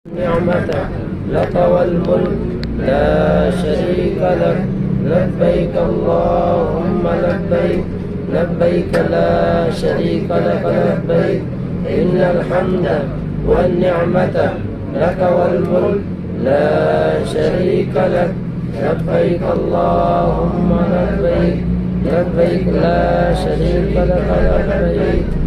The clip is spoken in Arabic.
نعمة لك والملك لا شريك لك لبيك اللهم لبيك لبيك لا شريك لك لبيك إن الحمد والنعمة لك والملك لا شريك لك لبيك اللهم لبيك لبيك لا شريك لك لبيك